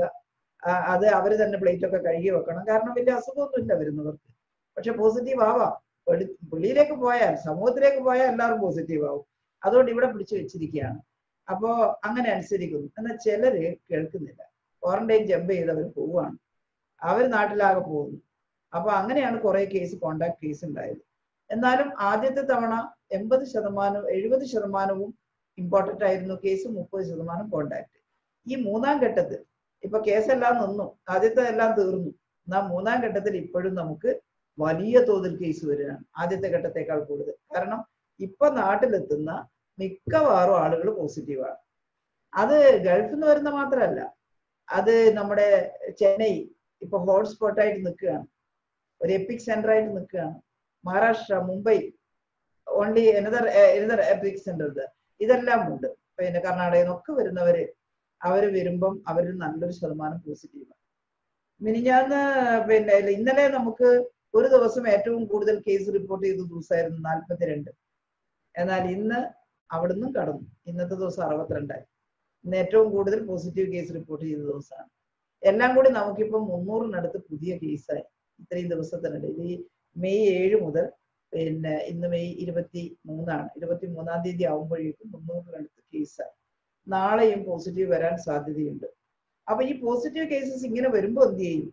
അത് അവർ തന്നെ പ്ലേറ്റ് ഒക്കെ കഴുകി വെക്കണം. കാരണം വലിയ അസുഖമൊന്നും ഇല്ല വരുന്നവർക്ക്. പക്ഷെ പോസിറ്റീവ് ആവാം. വെളിയിലേക്ക് പോയാൽ, സമൂഹത്തിലേക്ക് പോയാൽ എല്ലാവരും പോസിറ്റീവ് ആവും. അതുകൊണ്ട് ഇവിടെ പിടിച്ചു വെച്ചിരിക്കുകയാണ്. അപ്പോ അങ്ങനെ അനുസരിക്കുന്നു. എന്നാൽ ചിലര് കേൾക്കുന്നില്ല. ക്വാറന്റൈൻ ജമ്പ് ചെയ്തവർ പോവുകയാണ്, അവർ നാട്ടിലാകെ പോകുന്നു. അപ്പൊ അങ്ങനെയാണ് കുറെ കേസ്, കോണ്ടാക്ട് കേസ് ഉണ്ടായത്. എന്നാലും ആദ്യത്തെ തവണ എൺപത് ശതമാനവും എഴുപത് ശതമാനവും ഇമ്പോർട്ടന്റ് ആയിരുന്നു കേസ്, മുപ്പത് ശതമാനം കോണ്ടാക്ട്. ഈ മൂന്നാം ഘട്ടത്തിൽ ഇപ്പൊ കേസെല്ലാം നിന്നു, ആദ്യത്തെ എല്ലാം തീർന്നു. എന്നാൽ മൂന്നാം ഘട്ടത്തിൽ ഇപ്പോഴും നമുക്ക് വലിയ തോതിൽ കേസ് വരികയാണ്, ആദ്യത്തെ ഘട്ടത്തെക്കാൾ കൂടുതൽ. കാരണം ഇപ്പൊ നാട്ടിലെത്തുന്ന മിക്കവാറും ആളുകൾ പോസിറ്റീവാണ്. അത് ഗൾഫിൽ നിന്ന് വരുന്ന മാത്രമല്ല, അത് നമ്മുടെ ചെന്നൈ ഇപ്പൊ ഹോട്ട്സ്പോട്ടായിട്ട് നിൽക്കുകയാണ്, ഒരു എപ്പിക് സെന്റർ ആയിട്ട് നിൽക്കുകയാണ്. Maharashtra, Mumbai only another another epicentre. ഇതെല്ലാം ഉണ്ട്. പിന്നെ കർണാടകയിൽ നിന്നൊക്കെ വരുന്നവര് അവര് വരുമ്പം അവരിൽ നല്ലൊരു ശതമാനം പോസിറ്റീവാണ്. മിനിഞ്ഞാന്ന് പിന്നെ ഇന്നലെ നമുക്ക് ഒരു ദിവസം ഏറ്റവും കൂടുതൽ കേസ് റിപ്പോർട്ട് ചെയ്ത ദിവസമായിരുന്നു നാൽപ്പത്തിരണ്ട്. എന്നാൽ ഇന്ന് അവിടുന്ന് കടന്നു, ഇന്നത്തെ ദിവസം അറുപത്തിരണ്ടായി. ഇന്ന് ഏറ്റവും കൂടുതൽ പോസിറ്റീവ് കേസ് റിപ്പോർട്ട് ചെയ്ത ദിവസമാണ്. എല്ലാം കൂടി നമുക്കിപ്പം മുന്നൂറിനടുത്ത് പുതിയ കേസായി ഇത്രയും ദിവസത്തിനിടയിൽ. ഈ മെയ് ഏഴ് മുതൽ പിന്നെ ഇന്ന് മെയ് ഇരുപത്തി മൂന്നാണ്, ഇരുപത്തി മൂന്നാം തീയതി ആവുമ്പോഴേക്കും മുന്നൂറിനടുത്ത് കേസായി. നാളെയും പോസിറ്റീവ് വരാൻ സാധ്യതയുണ്ട്. അപ്പൊ ഈ പോസിറ്റീവ് കേസസ് ഇങ്ങനെ വരുമ്പോൾ എന്ത് ചെയ്യും?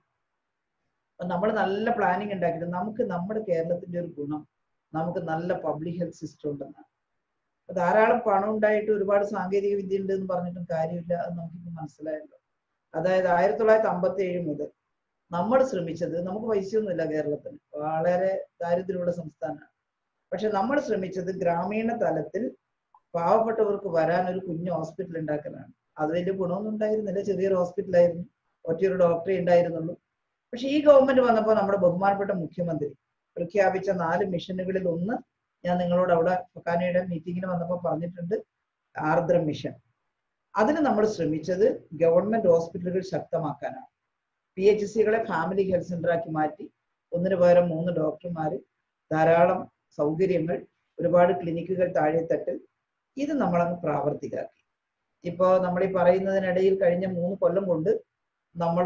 നമ്മൾ നല്ല പ്ലാനിങ് ഉണ്ടാക്കിയിട്ട്, നമുക്ക് നമ്മുടെ കേരളത്തിന്റെ ഒരു ഗുണം, നമുക്ക് നല്ല പബ്ലിക് ഹെൽത്ത് സിസ്റ്റം ഉണ്ടെന്നാണ്. ധാരാളം പണം ഉണ്ടായിട്ട് ഒരുപാട് സാങ്കേതിക വിദ്യ ഉണ്ട് എന്ന് പറഞ്ഞിട്ടും കാര്യമില്ല, അത് നമുക്കിപ്പോൾ മനസ്സിലായല്ലോ. അതായത് ആയിരത്തി തൊള്ളായിരത്തി അമ്പത്തി ഏഴ് മുതൽ നമ്മൾ ശ്രമിച്ചത്, നമുക്ക് പൈസയൊന്നുമില്ല കേരളത്തിന്, വളരെ ദാരിദ്ര്യമുള്ള സംസ്ഥാനമാണ്. പക്ഷെ നമ്മൾ ശ്രമിച്ചത് ഗ്രാമീണ തലത്തിൽ പാവപ്പെട്ടവർക്ക് വരാൻ ഒരു കുഞ്ഞു ഹോസ്പിറ്റൽ ഉണ്ടാക്കലാണ്. അത് വലിയ ഗുണമൊന്നും ഉണ്ടായിരുന്നില്ല, ചെറിയൊരു ഹോസ്പിറ്റലായിരുന്നു, ഒറ്റയൊരു ഡോക്ടറെ ഉണ്ടായിരുന്നുള്ളൂ. പക്ഷെ ഈ ഗവൺമെന്റ് വന്നപ്പോൾ നമ്മുടെ ബഹുമാനപ്പെട്ട മുഖ്യമന്ത്രി പ്രഖ്യാപിച്ച നാല് മിഷനുകളിൽ ഒന്ന് ഞാൻ നിങ്ങളോട് അവിടെ ഫൊക്കാനയുടെ മീറ്റിങ്ങിന് വന്നപ്പോൾ പറഞ്ഞിട്ടുണ്ട്, ആർദ്ര മിഷൻ. അതിന് നമ്മൾ ശ്രമിച്ചത് ഗവൺമെന്റ് ഹോസ്പിറ്റലുകൾ ശക്തമാക്കാനാണ്. പി എച്ച് സികളെ ഫാമിലി ഹെൽത്ത് സെന്ററാക്കി മാറ്റി, ഒന്നിനു പകരം മൂന്ന് ഡോക്ടർമാർ, ധാരാളം സൗകര്യങ്ങൾ, ഒരുപാട് ക്ലിനിക്കുകൾ താഴെത്തട്ടിൽ, ഇത് നമ്മളങ്ങ് പ്രാവർത്തികമാക്കി. ഇപ്പോൾ നമ്മൾ ഈ പറയുന്നതിനിടയിൽ കഴിഞ്ഞ മൂന്ന് കൊല്ലം കൊണ്ട് നമ്മൾ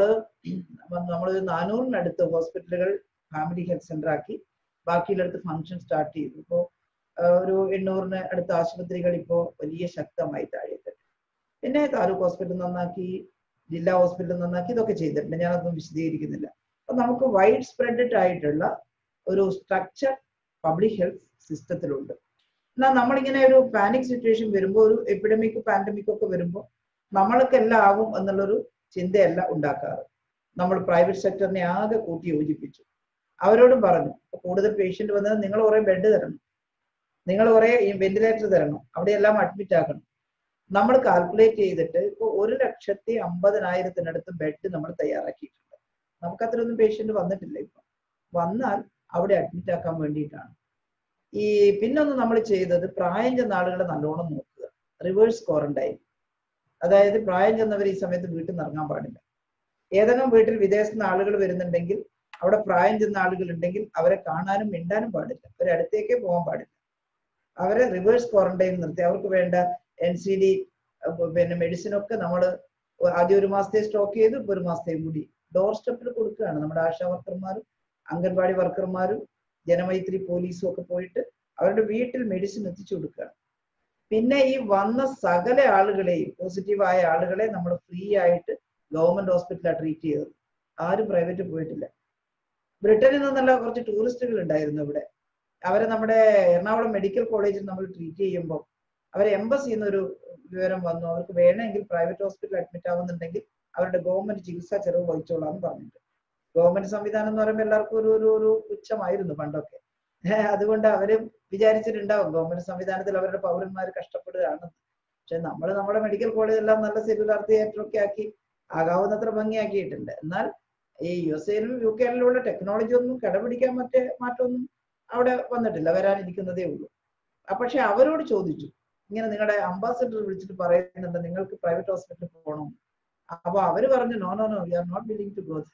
നമ്മൾ നാനൂറിനടുത്ത് ഹോസ്പിറ്റലുകൾ ഫാമിലി ഹെൽത്ത് സെന്റർ ആക്കി, ബാക്കിയുള്ളടുത്ത് ഫംഗ്ഷൻ സ്റ്റാർട്ട് ചെയ്തു. ഇപ്പോൾ ഒരു എണ്ണൂറിന് അടുത്ത ആശുപത്രികൾ ഇപ്പോൾ വലിയ ശക്തമായി താഴെത്തട്ടിൽ. പിന്നെ താലൂക്ക് ഹോസ്പിറ്റൽ നന്നാക്കി, ജില്ലാ ഹോസ്പിറ്റൽ നന്നാക്കി, ഇതൊക്കെ ചെയ്തിട്ടുണ്ട്, ഞാനതൊന്നും വിശദീകരിക്കുന്നില്ല. അപ്പൊ നമുക്ക് വൈഡ് സ്പ്രെഡ് ആയിട്ടുള്ള ഒരു സ്ട്രക്ചർ പബ്ലിക് ഹെൽത്ത് സിസ്റ്റത്തിലുണ്ട്. എന്നാൽ നമ്മളിങ്ങനെ ഒരു പാനിക് സിറ്റുവേഷൻ വരുമ്പോൾ, ഒരു എപ്പിഡമിക് പാൻഡമിക് ഒക്കെ വരുമ്പോൾ നമ്മൾക്ക് എല്ലാം ആകും എന്നുള്ളൊരു ചിന്തയല്ല ഉണ്ടാക്കാറ്. നമ്മൾ പ്രൈവറ്റ് സെക്ടറിനെ ആകെ കൂട്ടി യോജിപ്പിച്ചു. അവരോടും പറഞ്ഞു, കൂടുതൽ പേഷ്യന്റ് വന്നാൽ നിങ്ങൾ കുറെ ബെഡ് തരണം, നിങ്ങൾ കുറെ വെന്റിലേറ്റർ തരണം, അവിടെയെല്ലാം അഡ്മിറ്റ് ആക്കണം. നമ്മൾ കാൽക്കുലേറ്റ് ചെയ്തിട്ട് ഇപ്പോൾ ഒരു ലക്ഷത്തി അമ്പതിനായിരത്തിനടുത്ത് ബെഡ് നമ്മൾ തയ്യാറാക്കിയിട്ടുണ്ട്. നമുക്ക് അത്രയൊന്നും പേഷ്യന്റ് വന്നിട്ടില്ല. ഇപ്പൊ വന്നാൽ അവിടെ അഡ്മിറ്റ് ആക്കാൻ വേണ്ടിയിട്ടാണ്. ഈ പിന്നൊന്ന് നമ്മൾ ചെയ്തത്, പ്രായം ചെന്ന ആളുകളെ നല്ലോണം നോക്കുക, റിവേഴ്സ് ക്വാറന്റൈൻ. അതായത് പ്രായം ചെന്നവർ ഈ സമയത്ത് വീട്ടിൽ നിന്ന് ഇറങ്ങാൻ പാടില്ല. ഏതെങ്കിലും വീട്ടിൽ വിദേശത്ത് നിന്ന് ആളുകൾ വരുന്നുണ്ടെങ്കിൽ, അവിടെ പ്രായം ചെന്ന ആളുകൾ ഉണ്ടെങ്കിൽ അവരെ കാണാനും മിണ്ടാനും പാടില്ല, അവരെ അടുത്തേക്കേ പോകാൻ പാടില്ല. അവരെ റിവേഴ്സ് ക്വാറന്റൈൻ നിർത്തി അവർക്ക് വേണ്ട എൻ സി ഡി പിന്നെ മെഡിസിനൊക്കെ നമ്മൾ ആദ്യം ഒരു മാസത്തെ സ്റ്റോക്ക് ചെയ്ത് ഇപ്പൊ ഒരു മാസത്തെയും കൂടി ഡോർ സ്റ്റെപ്പിൽ കൊടുക്കുകയാണ്. നമ്മുടെ ആശാ വർക്കർമാരും അംഗൻവാടി വർക്കർമാരും ജനമൈത്രി പോലീസും ഒക്കെ പോയിട്ട് അവരുടെ വീട്ടിൽ മെഡിസിൻ എത്തിച്ചു കൊടുക്കുകയാണ്. പിന്നെ ഈ വന്ന സകല ആളുകളെയും, പോസിറ്റീവായ ആളുകളെ നമ്മൾ ഫ്രീ ആയിട്ട് ഗവൺമെന്റ് ഹോസ്പിറ്റലാണ് ട്രീറ്റ് ചെയ്തത്. ആരും പ്രൈവറ്റ് പോയിട്ടില്ല. ബ്രിട്ടനിൽ നിന്നുള്ള കുറച്ച് ടൂറിസ്റ്റുകൾ ഉണ്ടായിരുന്നു ഇവിടെ. അവരെ നമ്മുടെ എറണാകുളം മെഡിക്കൽ കോളേജിൽ നമ്മൾ ട്രീറ്റ് ചെയ്യുമ്പോൾ അവരെ എംബസിയിൽ നിന്നൊരു വിവരം വന്നു, അവർക്ക് വേണമെങ്കിൽ പ്രൈവറ്റ് ഹോസ്പിറ്റലിൽ അഡ്മിറ്റ് ആവുന്നുണ്ടെങ്കിൽ അവരുടെ ഗവൺമെന്റ് ചികിത്സാ ചെലവ് വഹിച്ചോളാന്ന് പറഞ്ഞിട്ട്. ഗവൺമെന്റ് സംവിധാനം എന്ന് പറയുമ്പോൾ എല്ലാവർക്കും ഒരു ഒരു ഒരു പുച്ഛമായിരുന്നു പണ്ടൊക്കെ. അതുകൊണ്ട് അവരും വിചാരിച്ചിട്ടുണ്ടാവും ഗവൺമെന്റ് സംവിധാനത്തിൽ അവരുടെ പൗരന്മാർ കഷ്ടപ്പെടുകയാണെന്ന്. പക്ഷെ നമ്മൾ നമ്മുടെ മെഡിക്കൽ കോളേജ് എല്ലാം നല്ല സെല്ലുലാർ തിയേറ്റർ ഒക്കെ ആക്കി ആകാവുന്നത്ര ഭംഗിയാക്കിയിട്ടുണ്ട്. എന്നാൽ ഈ യു എസ് എയിലും യു കെയിലുള്ള ടെക്നോളജി ഒന്നും കടപിടിക്കാൻ മറ്റേ മാറ്റമൊന്നും അവിടെ വന്നിട്ടില്ല, വരാനിരിക്കുന്നതേ ഉള്ളൂ. പക്ഷെ അവരോട് ചോദിച്ചു, ഇങ്ങനെ നിങ്ങളുടെ അംബാസിഡർ വിളിച്ചിട്ട് പറയുന്നുണ്ട് നിങ്ങൾക്ക് പ്രൈവറ്റ് ഹോസ്പിറ്റലിൽ പോകണം. അപ്പൊ അവര് പറഞ്ഞു, no no no we are not willing to go,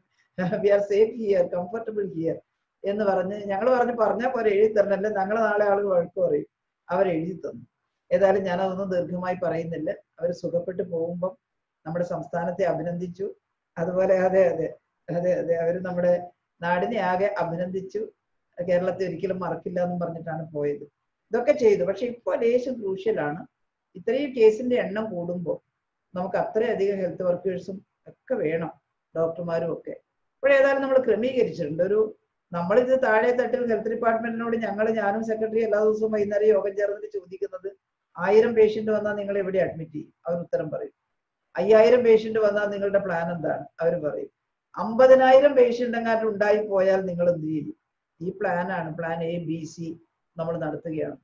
we are safe here, comfortable here എന്ന് പറഞ്ഞ് ഞങ്ങൾ പറഞ്ഞ് പറഞ്ഞാൽ പോലെ എഴുതി തരണല്ലേ, ഞങ്ങൾ നാളെ ആളുകൾ വഴക്ക് പറയും. അവർ എഴുതി തന്നു. ഏതായാലും ഞാനതൊന്നും ദീർഘമായി പറയുന്നില്ല. അവർ സുഖപ്പെട്ട് പോകുമ്പം നമ്മുടെ സംസ്ഥാനത്തെ അഭിനന്ദിച്ചു. അതുപോലെ അതെ അതെ അതെ അതെ അവർ നമ്മുടെ നാടിനെ ആകെ അഭിനന്ദിച്ചു. കേരളത്തെ ഒരിക്കലും മറക്കില്ല എന്നും പറഞ്ഞിട്ടാണ് പോയത്. ഇതൊക്കെ ചെയ്തു. പക്ഷെ ഇപ്പോൾ ലേശം ക്രൂഷ്യലാണ്, ഇത്രയും കേസിന്റെ എണ്ണം കൂടുമ്പോൾ നമുക്ക് അത്രയധികം ഹെൽത്ത് വർക്കേഴ്സും ഒക്കെ വേണം, ഡോക്ടർമാരും ഒക്കെ. ഇപ്പോഴേതായാലും നമ്മൾ ക്രമീകരിച്ചിട്ടുണ്ട്. ഒരു നമ്മളിത് താഴെ തട്ടിൽ ഹെൽത്ത് ഡിപ്പാർട്ട്മെന്റിനോട് ഞങ്ങൾ ഞാനും സെക്രട്ടറി എല്ലാ ദിവസവും വൈകുന്നേരം യോഗം ചേർന്നിട്ട് ചോദിക്കുന്നത് ആയിരം പേഷ്യന്റ് വന്നാൽ നിങ്ങൾ എവിടെ അഡ്മിറ്റ് ചെയ്യും? അവർ ഉത്തരം പറയും. അയ്യായിരം പേഷ്യന്റ് വന്നാൽ നിങ്ങളുടെ പ്ലാൻ എന്താണ്? അവർ പറയും. അമ്പതിനായിരം പേഷ്യന്റ് എങ്ങാനും ഉണ്ടായി പോയാൽ നിങ്ങൾ എന്ത് ചെയ്യും? ഈ പ്ലാനാണ്, പ്ലാൻ എ ബി സി നമ്മൾ നടത്തുകയാണ്.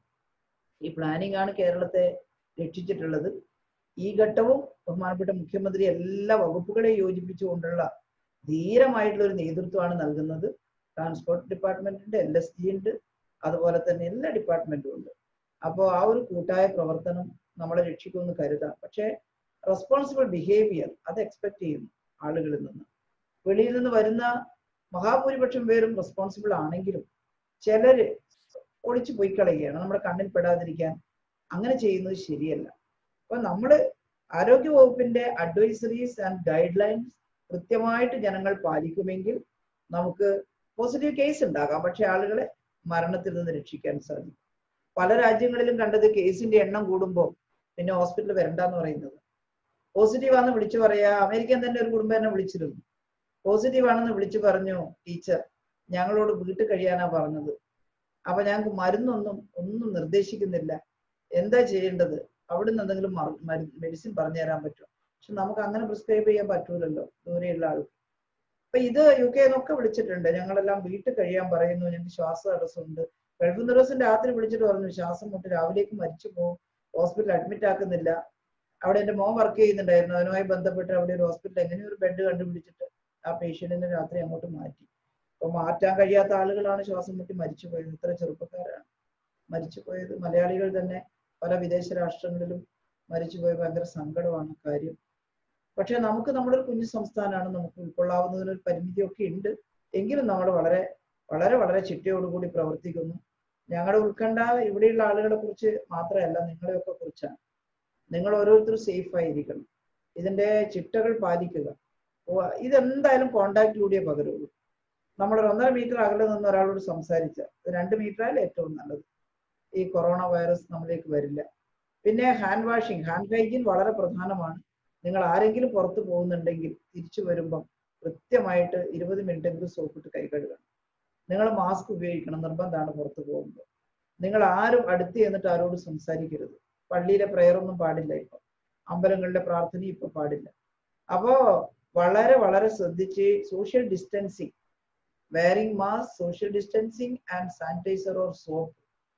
ഈ പ്ലാനിംഗ് ആണ് കേരളത്തെ രക്ഷിച്ചിട്ടുള്ളത്. ഈ ഘട്ടവും ബഹുമാനപ്പെട്ട മുഖ്യമന്ത്രി എല്ലാ വകുപ്പുകളെ യോജിപ്പിച്ചുകൊണ്ടുള്ള ധീരമായിട്ടുള്ള ഒരു നേതൃത്വമാണ് നൽകുന്നത്. ട്രാൻസ്പോർട്ട് ഡിപ്പാർട്ട്മെന്റ് ഉണ്ട്, എൽ എസ് ജി ഉണ്ട്, അതുപോലെ തന്നെ എല്ലാ ഡിപ്പാർട്ട്മെന്റും ഉണ്ട്. അപ്പോൾ ആ ഒരു കൂട്ടായ പ്രവർത്തനം നമ്മളെ രക്ഷിക്കുമെന്ന് കരുതാം. പക്ഷേ റെസ്പോൺസിബിൾ ബിഹേവിയർ അത് എക്സ്പെക്ട് ചെയ്യുന്നു ആളുകളിൽ നിന്ന്. വെളിയിൽ നിന്ന് വരുന്ന മഹാഭൂരിപക്ഷം പേരും റെസ്പോൺസിബിൾ ആണെങ്കിലും ചിലര് ഒളിച്ചു പോയി കളയുകയാണ് നമ്മുടെ കണ്ണിൽ പെടാതിരിക്കാൻ. അങ്ങനെ ചെയ്യുന്നത് ശരിയല്ല. അപ്പൊ നമ്മള് ആരോഗ്യ വകുപ്പിന്റെ അഡ്വൈസറീസ് ആൻഡ് ഗൈഡ് ലൈൻസ് കൃത്യമായിട്ട് ജനങ്ങൾ പാലിക്കുമെങ്കിൽ നമുക്ക് പോസിറ്റീവ് കേസ് ഉണ്ടാകാം, പക്ഷെ ആളുകളെ മരണത്തിൽ നിന്ന് രക്ഷിക്കാൻ സാധിക്കും. പല രാജ്യങ്ങളിലും കണ്ടത് കേസിന്റെ എണ്ണം കൂടുമ്പോൾ പിന്നെ ഹോസ്പിറ്റലിൽ വരണ്ടെന്ന് പറയുന്നത്. പോസിറ്റീവ് ആണെന്ന് വിളിച്ചു പറയാ. അമേരിക്കൻ തന്നെ ഒരു കുടുംബം എന്നെ വിളിച്ചിരുന്നു. പോസിറ്റീവ് ആണെന്ന് വിളിച്ചു പറഞ്ഞു, ടീച്ചർ ഞങ്ങളോട് വീട്ടിൽ കഴിയാനാ പറഞ്ഞത്, അപ്പൊ ഞങ്ങൾക്ക് മരുന്നൊന്നും ഒന്നും നിർദ്ദേശിക്കുന്നില്ല, എന്താ ചെയ്യേണ്ടത്? അവിടുന്ന് എന്തെങ്കിലും മെഡിസിൻ പറഞ്ഞു തരാൻ പറ്റും? പക്ഷെ നമുക്ക് അങ്ങനെ പ്രിസ്ക്രൈബ് ചെയ്യാൻ പറ്റൂലല്ലോ ദൂരെയുള്ള ആൾക്ക്. അപ്പൊ ഇത് യു കെ എന്നൊക്കെ വിളിച്ചിട്ടുണ്ട്. ഞങ്ങളെല്ലാം വീട്ടിൽ കഴിയാൻ പറയുന്നു, ഞങ്ങൾക്ക് ശ്വാസ തടസ്സമുണ്ട്. ഗൾഫ് ദിവസം രാത്രി വിളിച്ചിട്ട് പറഞ്ഞു ശ്വാസം മുട്ട്, രാവിലേക്ക് മരിച്ചു പോകും, ഹോസ്പിറ്റലിൽ അഡ്മിറ്റ് ആക്കുന്നില്ല. അവിടെ എൻ്റെ മോൻ വർക്ക് ചെയ്യുന്നുണ്ടായിരുന്നു, അതുമായി ബന്ധപ്പെട്ട് അവിടെ ഒരു ഹോസ്പിറ്റൽ എങ്ങനെ ഒരു ബെഡ് കണ്ടുപിടിച്ചിട്ട് ആ പേഷ്യന്റിനെ രാത്രി അങ്ങോട്ട് മാറ്റി. അപ്പൊ മാറ്റാൻ കഴിയാത്ത ആളുകളാണ് ശ്വാസം മുട്ടി മരിച്ചു പോയത്. ഇത്ര ചെറുപ്പക്കാരാണ് മരിച്ചു പോയത്. മലയാളികൾ തന്നെ പല വിദേശ രാഷ്ട്രങ്ങളിലും മരിച്ചുപോയ ഭയങ്കര സങ്കടമാണ് കാര്യം. പക്ഷെ നമുക്ക് നമ്മുടെ ഒരു കുഞ്ഞു സംസ്ഥാനമാണ്, നമുക്ക് ഉൾക്കൊള്ളാവുന്നതിനൊരു പരിമിതിയൊക്കെ ഉണ്ട്. എങ്കിലും നമ്മൾ വളരെ വളരെ വളരെ ചിട്ടയോടുകൂടി പ്രവർത്തിക്കുന്നു. ഞങ്ങളുടെ ഉത്കണ്ഠ ഇവിടെയുള്ള ആളുകളെ കുറിച്ച് മാത്രമല്ല, നിങ്ങളെയൊക്കെ കുറിച്ചാണ്. നിങ്ങൾ ഓരോരുത്തരും സേഫ് ആയിരിക്കണം, ഇതിന്റെ ചിട്ടകൾ പാലിക്കുക. ഇതെന്തായാലും കോണ്ടാക്റ്റിലൂടെ പകരുള്ളൂ. നമ്മളൊരു ഒന്നര മീറ്റർ അകലെ നിന്ന് ഒരാളോട് സംസാരിച്ച രണ്ട് മീറ്റർ ആയാലും ഏറ്റവും നല്ലത്. ഈ കൊറോണ വൈറസ് നമ്മളിലേക്ക് വരില്ല. പിന്നെ ഹാൻഡ് വാഷിങ്, ഹാൻഡ് ഹൈജീൻ വളരെ പ്രധാനമാണ്. നിങ്ങൾ ആരെങ്കിലും പുറത്ത് പോകുന്നുണ്ടെങ്കിൽ തിരിച്ചു വരുമ്പം കൃത്യമായിട്ട് ഇരുപത് മിനിറ്റ് എങ്കിലും സോപ്പിട്ട് കൈ കഴുകണം. നിങ്ങൾ മാസ്ക് ഉപയോഗിക്കണം, നിർബന്ധമാണ് പുറത്ത് പോകുമ്പോൾ. നിങ്ങൾ ആരും അടുത്ത് ചെന്നിട്ട് ആരോട് സംസാരിക്കരുത്. പള്ളിയിലെ പ്രയറൊന്നും പാടില്ല, ഇപ്പൊ അമ്പലങ്ങളിലെ പ്രാർത്ഥന ഇപ്പൊ പാടില്ല. അപ്പോ വളരെ വളരെ ശ്രദ്ധിച്ച് social distancing, wearing mask, social distancing and sanitiser or soap,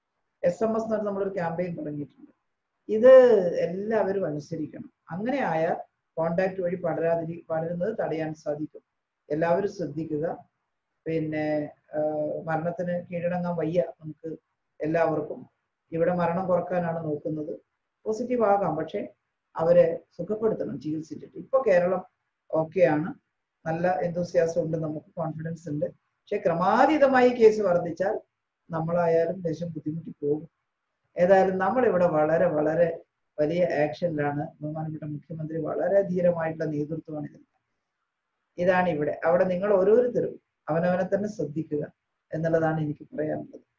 S M S എന്ന് പറഞ്ഞ നമ്മളൊരു ക്യാമ്പയിൻ തുടങ്ങിയിട്ടുണ്ട്. ഇത് എല്ലാവരും അനുസരിക്കണം. അങ്ങനെ ആയാൽ കോണ്ടാക്ട് വഴി പടരാതിരി പടരുന്നത് തടയാൻ സാധിക്കും. എല്ലാവരും ശ്രദ്ധിക്കുക. പിന്നെ മരണത്തിന് കീഴടങ്ങാൻ വയ്യ നമുക്ക് എല്ലാവർക്കും. ഇവിടെ മരണം കുറക്കാനാണ് നോക്കുന്നത്. പോസിറ്റീവ് ആകാം, പക്ഷെ അവരെ സുഖപ്പെടുത്തണം ചികിത്സിച്ചിട്ട്. ഇപ്പൊ കേരളം ഓക്കെയാണ്, നല്ല എന്തോസിയാസം ഉണ്ട്, നമുക്ക് കോൺഫിഡൻസ് ഉണ്ട്. പക്ഷെ ക്രമാതീതമായി കേസ് വർദ്ധിച്ചാൽ നമ്മളായാലും ദേശം ബുദ്ധിമുട്ടി പോകും. ഏതായാലും നമ്മളിവിടെ വളരെ വളരെ വലിയ ആക്ഷനിലാണ്. ബഹുമാനപ്പെട്ട മുഖ്യമന്ത്രി വളരെ ധീരമായിട്ടുള്ള നേതൃത്വമാണ് ഇതിന്. ഇതാണ് ഇവിടെ. അവിടെ നിങ്ങൾ ഓരോരുത്തരും അവനവനെ തന്നെ ശ്രദ്ധിക്കുക എന്നുള്ളതാണ് എനിക്ക് പറയാനുള്ളത്.